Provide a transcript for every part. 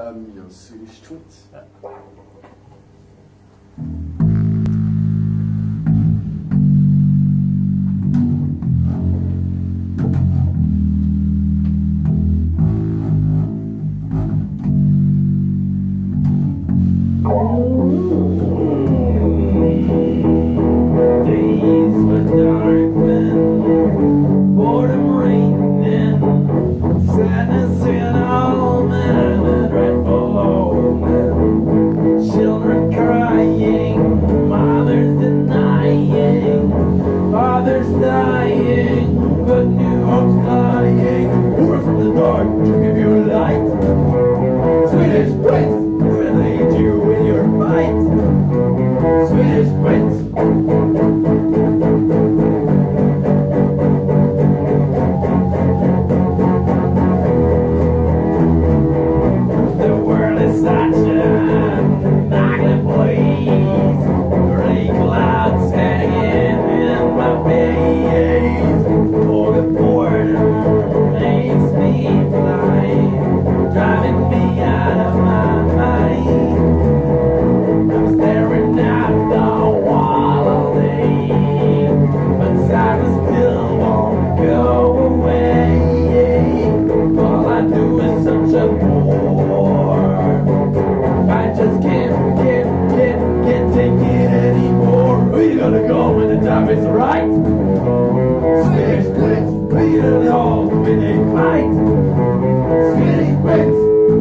Ja, Swedish Twins. Dying, but new hope's dying. Word from the dark to give you light. Swedish Prince, will aid you in your fight. Swedish Prince. The world is such a magnet blaze. Gray clouds hanging in my face. For the boredom makes me blind, driving me out of my mind. I'm staring at the wall all day, but silence still won't go away. All I do is such a bore. I just can't take it anymore. Who you gonna go when the time is right? Swedish Prince, beat it all when they fight. Swedish Prince.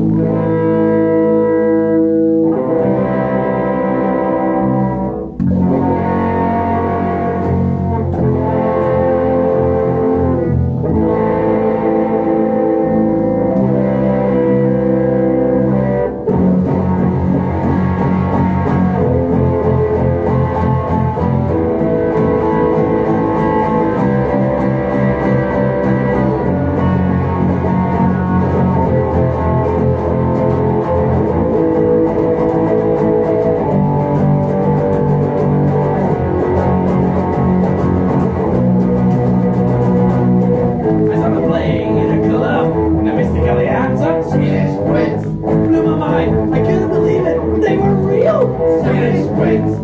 Blew my mind, I couldn't believe it, they were real! Swedish Prince!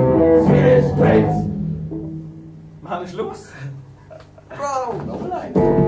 Swedish Prince! Machen wir Schluss? Wow, nochmal ein.